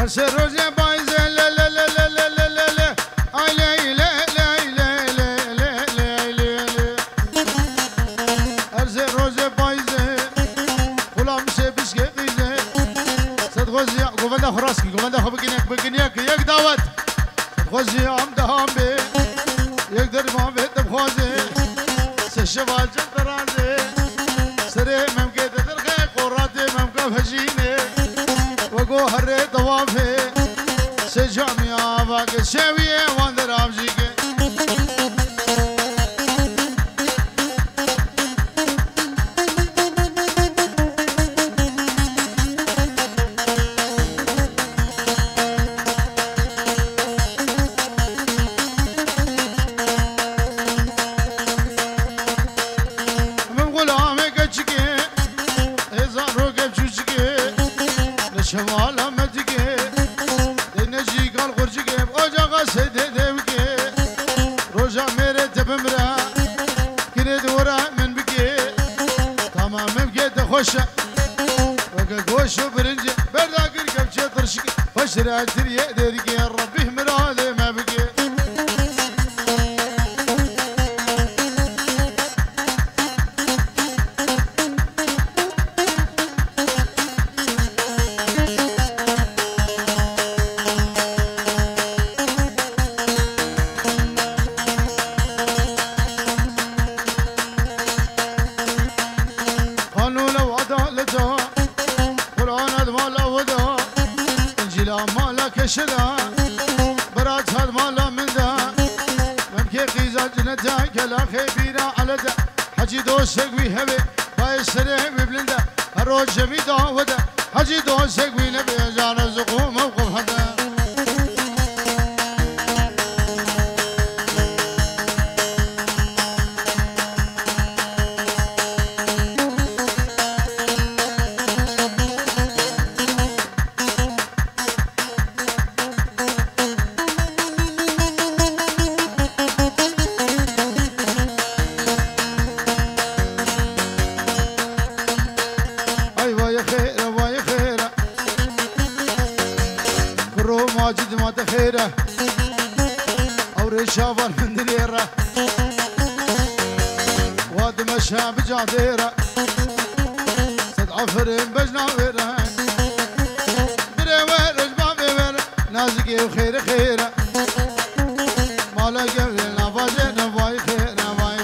سر روزه بایزه لا لا لا لا لا لا لا لا آی لا لا لا لا لا لا لا لا هر سر روزه بایزه غلام شه بشکه قیزه صد خوزی گوونده خراسکی گوونده خو بگین یک دعوت خوزی هم دهام بی یک درمان بیت بخوازه سشوال جن درازه سره ممکه درخه قرات ممکه فجینه وگو هر دوافه سجامی آواک شویه واندر آمجیگه شمال مدگه دنجی کال خورجگه اجاقا سده دوگه روزا میره تبمره کنه دورا من بگه تمام بگه دخوشه وگه گوشو برنجه برداگر کبچه ترشگه فشره تریه درگه ربی مراده ما بگه شدا برات هاد مالا من دا ممكن قيزا جنتا كلا خبيرا على دا حجي دوسك ويهبي باي سري ببلندا هروج جمي داودا حجي دوسك وينبي جان زقوم موقف هذا ماجد ما تخيره او رشافر من دليره واد مشى بجاديره صد عفرين بجناوره دريوه رجبابي وره نازقي وخيره خيره مالا قبل نفاجئ نفاي خير نفاي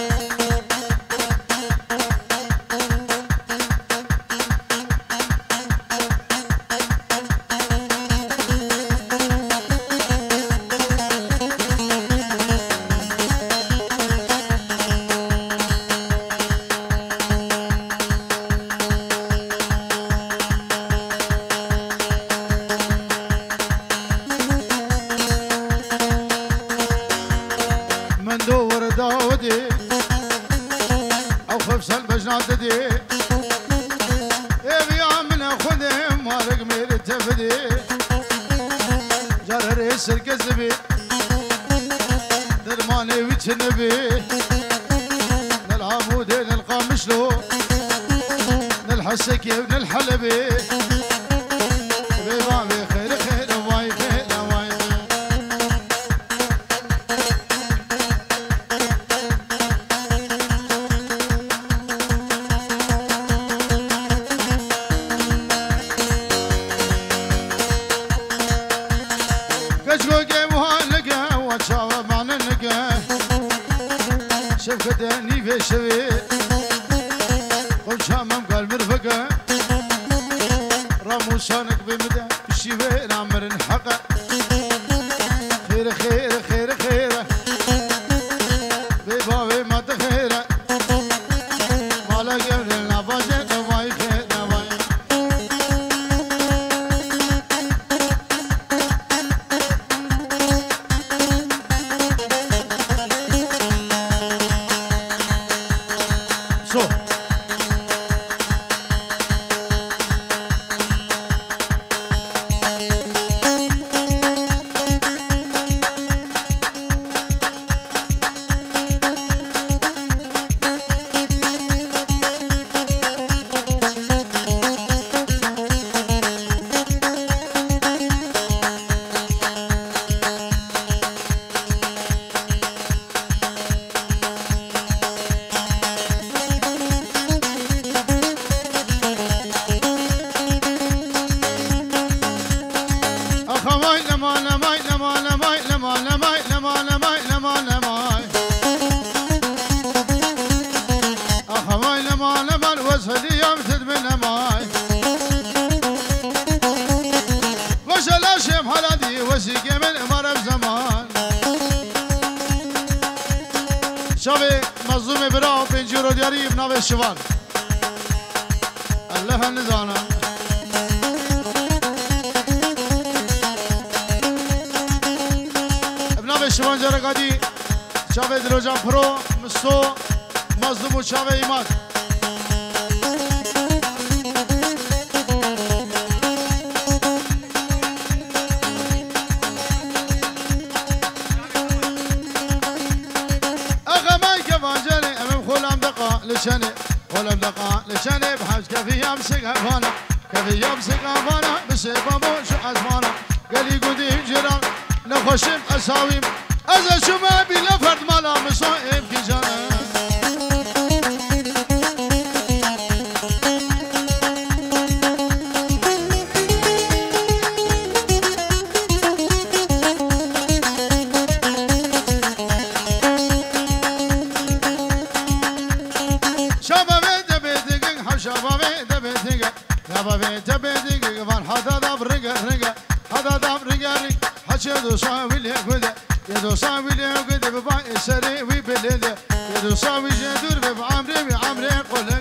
دور داودي او خفصل بجنادتي يبيع من اخذهم مالك مير تفدي جرر يسر كذبي درماني وجنبي للعمود نلقى مشلو نلحسك ونلحلبي بيبامي خير خير واي خير واي شفقتني في شوي وشامم قال مرفقه راموسانك بمدى الشيوي نعمر نحقق خير خير خير خير بيباوي ما تخيره ما لقى من النفاجة نواي خير نواي وسيقي من مرب زمان شافي مظلوم براو بنجورو دياري بناوي الشوان الله النزانا بناوي الشوان جرقادي شافي دروجان برو مستو مظلوم وشافي ايمان لشاني ولا بلقاء لشاني بحاج كفي يمسك هفانا كفي يمسك هفانا بسيبه موش عزمانا قال لي قدي جيران نخشم اساويم ازا شما بلا فرد مالا مصائب كجانا يدو صاوي لي قد يدو صاوي لي قد بباي سري وي بلد يدو صاوي جدور بعمري بعمري قلق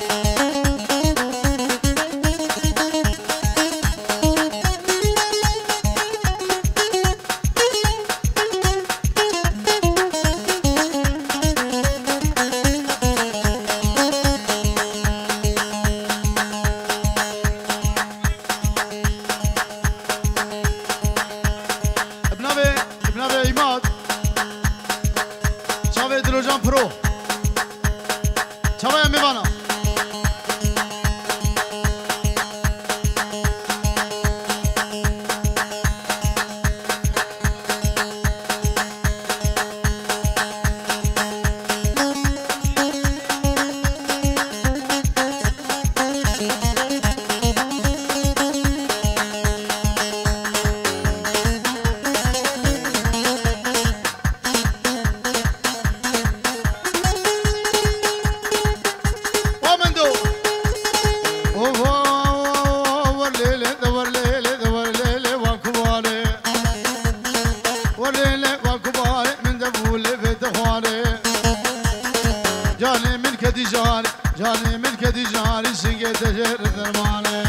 جاني ملك دي جاري سنجت جر درمانه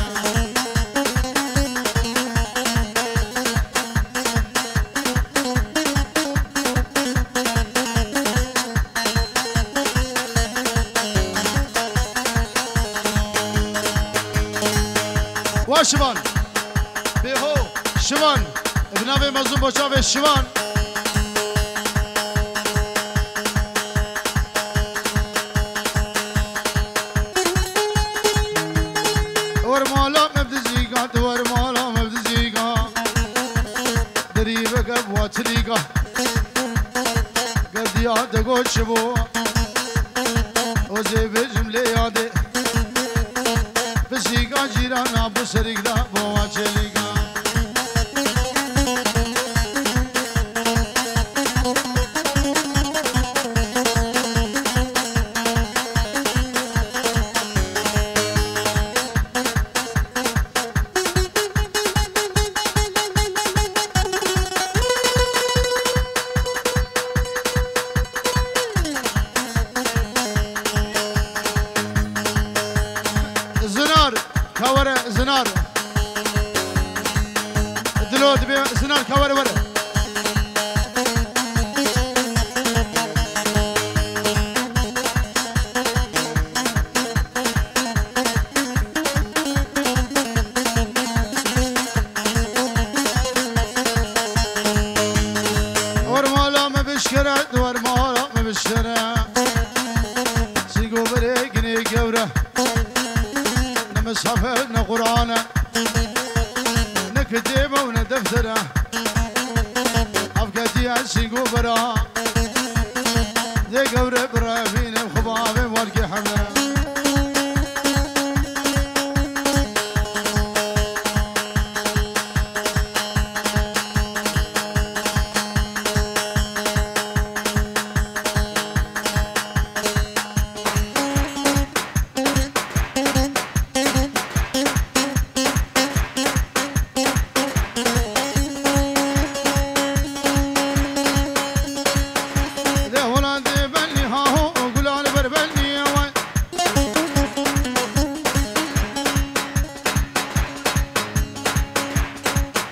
واشوان بهو شوان ابنابي مزون بوشاوي شوان واتريقة قد ياد قول شبو وزي بجملة يادي بسيقا جيرانا بسرق دا بواتشليقا زنار دلو دبي زنار كوار ورا ورمالا ما بشكرا ورمالا ما بشكرا سيقو بريقني قورة نمسحف نقرانه نكتبه وندفتره أفكتي أسيقو برا دي قورة برا فينا بخبابي والكي حمله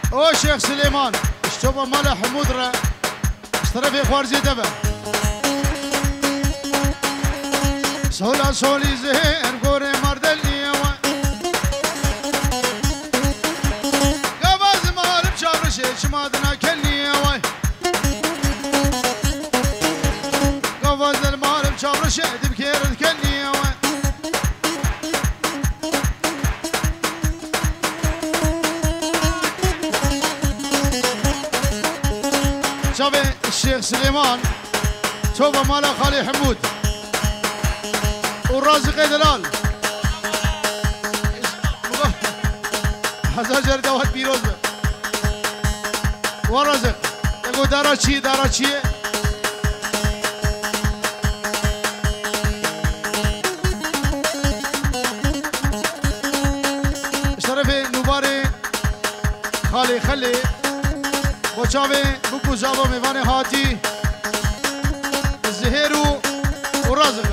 او شيخ سليمان اشتبه مال حمود را اشترى في خوارزي دبا سولا سولي زهير قوري مرد الإيوان قباز مارب شابر شيش مادنا كلني واي قباز المارب شابر شيد بكير كلني واي شابي الشيخ سليمان توبة مالا خالي حمود والرازق دلال حزر جرده واحد بيروز ورازق تقول دارا چی اشترفي نوباري خالي بوچاوي بوكو زابو ميواني هاتي الزهيرو ورازق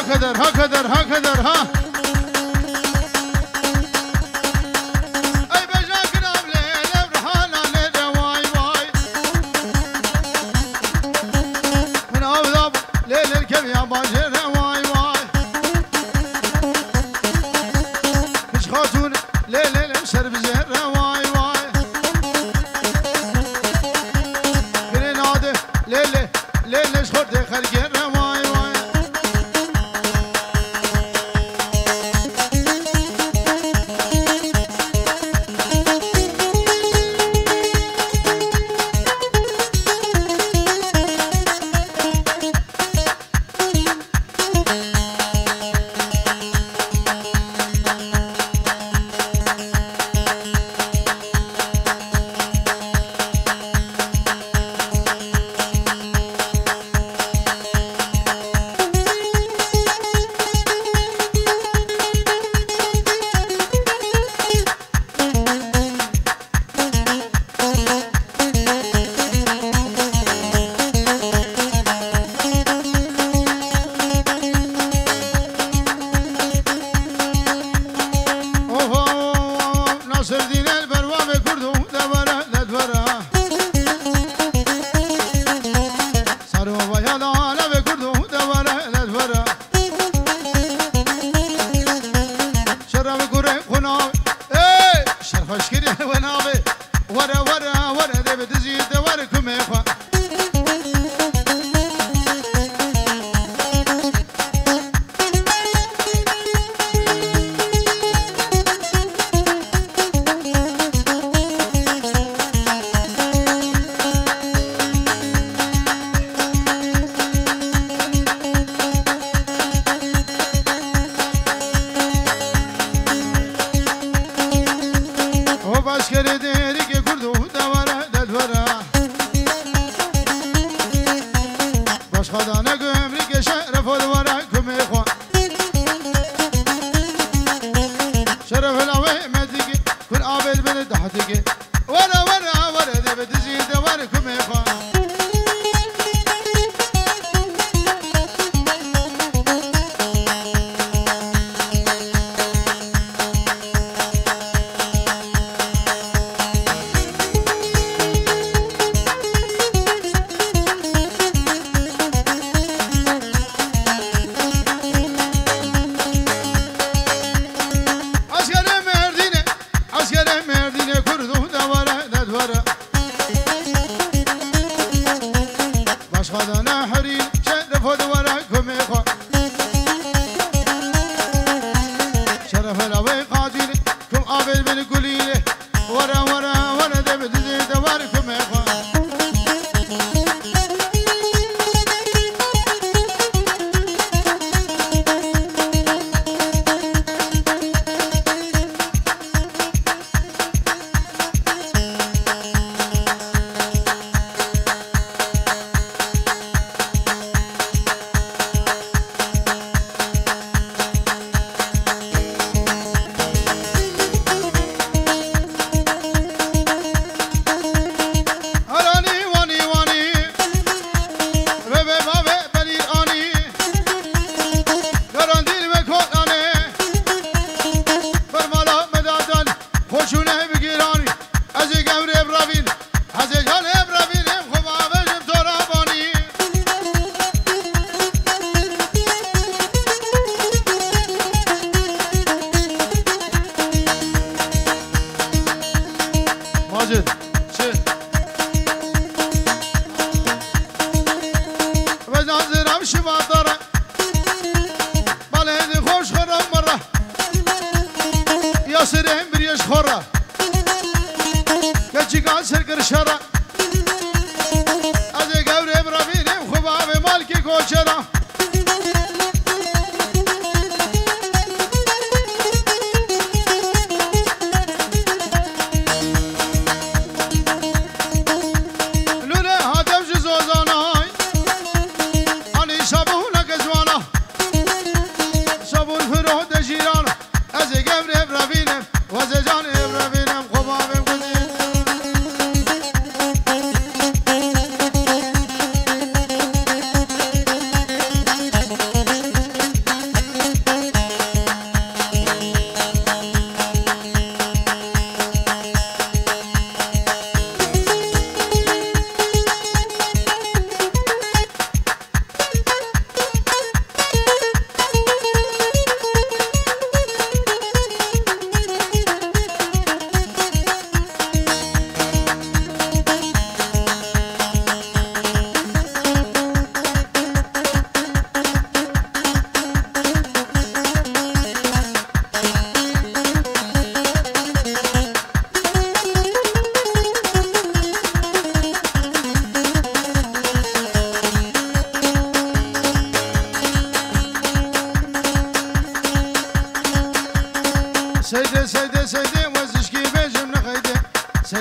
هكذا هكذا هكذا ها اي بجاك نام ليل برهانا ليل واي واي من ابذاب ليل الكم يا باجر واي واي مش خاتون ليل المشرب زهر واي واي قريناده ليل ليل شخورتي خرجر واي واي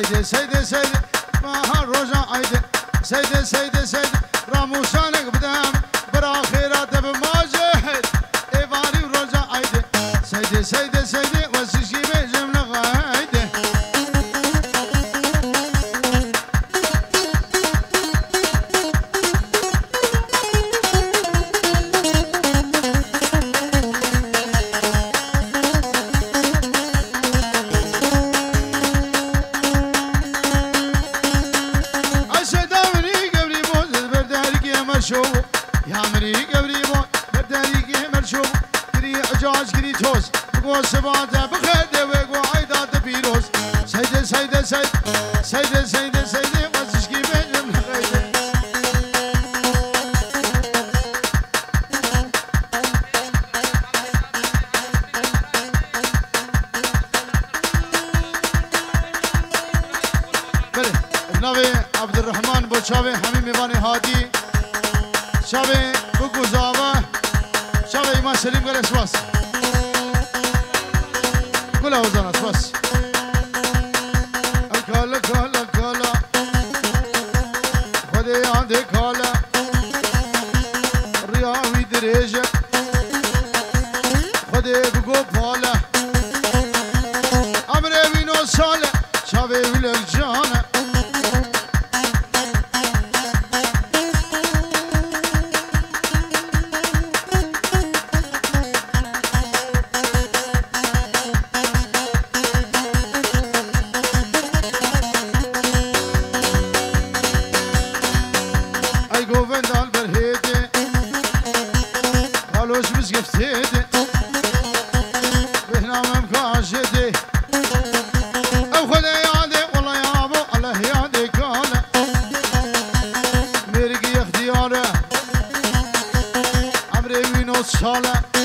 سيدي سيدي سيدي ما هالرجع عيدي سيدي سيدي سيدي راموشانك بدام برا خيرات بماجد إيفاري ورجع عيدي سيدي سيدي سيدي وسيشي بيجم لغايدي يا مري قبري مو بداريكي مرشوب كري عجاج كري توس بقو سباته بخده وقو عيدات بيروس سيدي سيدي سيدي سيدي سيدي سيدي وزشكي بيجم لغيدي بله ابنوي عبد الرحمن بوشاوي حميمي باني هادي شابه بگو زابه شابه ایمان سلیم گل اسواس گل اوزان اسواس الکالا کالا کالا خود یاد کالا ریاوی دریجه خود بگو پالا امره وینو ساله شابه ویلک جانه Sala